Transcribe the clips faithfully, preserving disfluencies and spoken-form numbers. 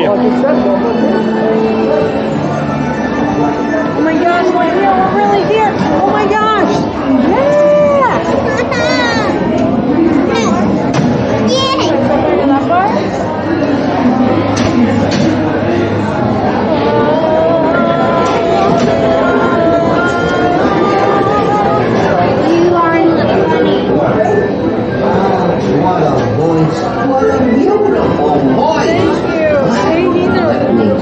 you. Oh my gosh, Ariel, we're really here. Oh my gosh. Yeah. You are in the funny. What a voice. What a beautiful voice. Thank you. They need their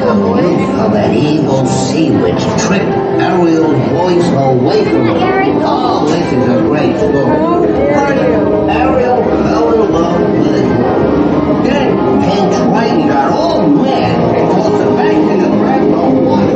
Of that evil sea witch tricked Ariel's voice away from her. Oh, this is a great story. How dare you? Ariel fell in love with his mother. Then King Triton got all mad and tossed her back in the crab on water.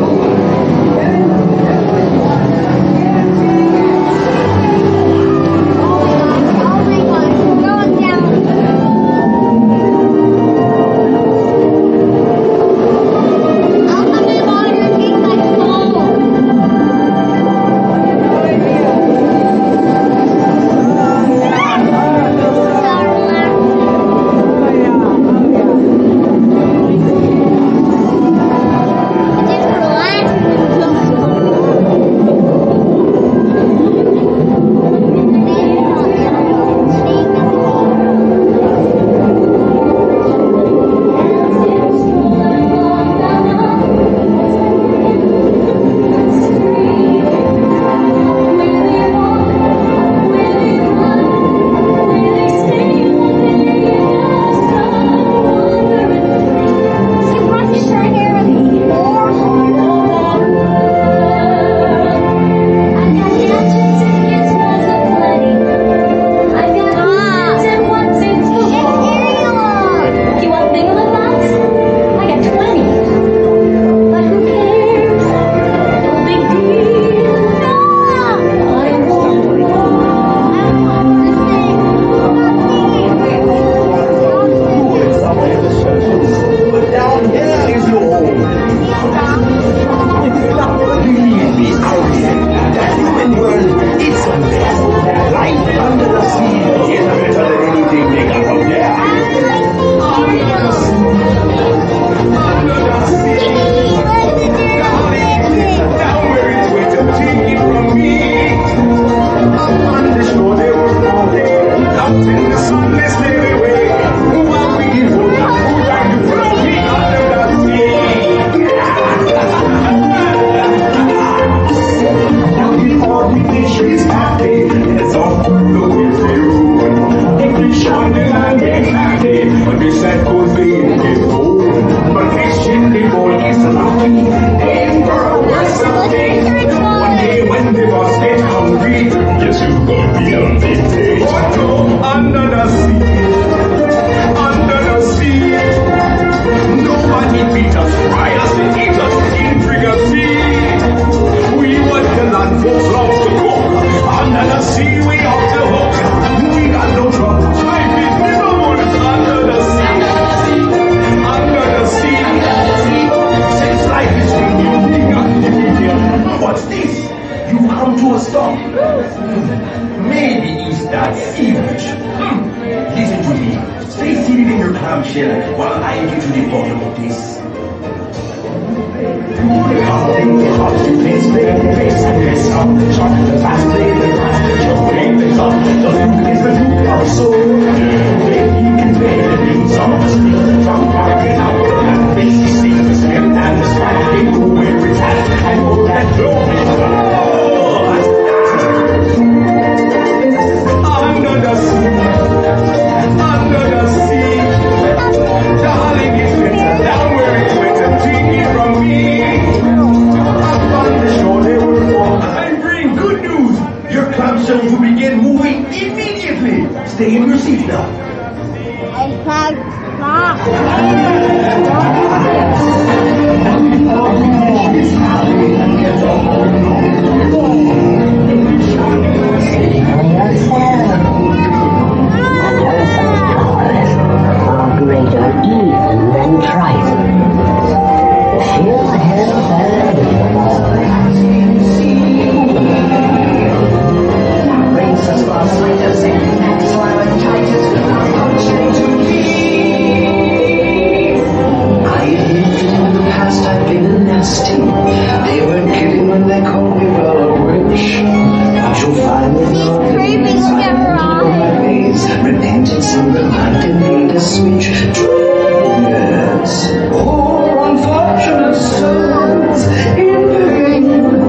I a switch. Yes. Oh, unfortunate souls in pain,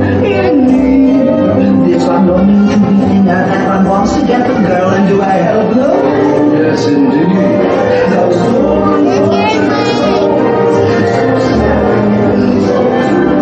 in need. This one don't mean to be thin out, that one wants to get the girl, and do I help them? Yes, indeed. Those poor unfortunate souls. So sad, so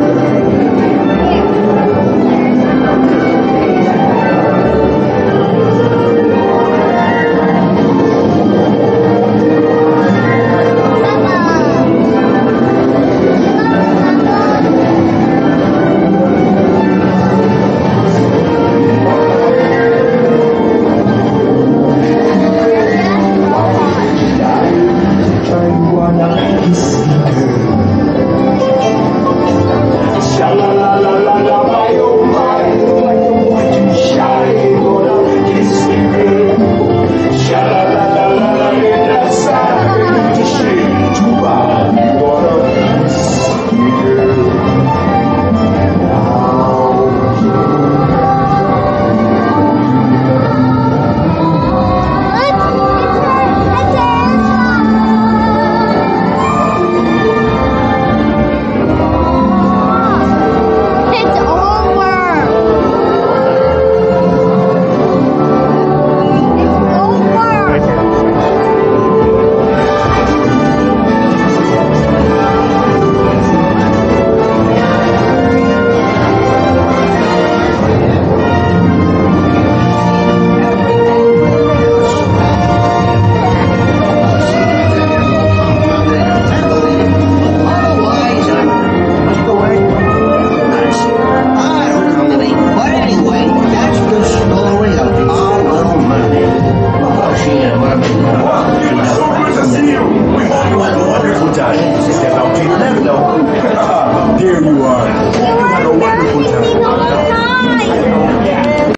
Here you are. You had a wonderful time.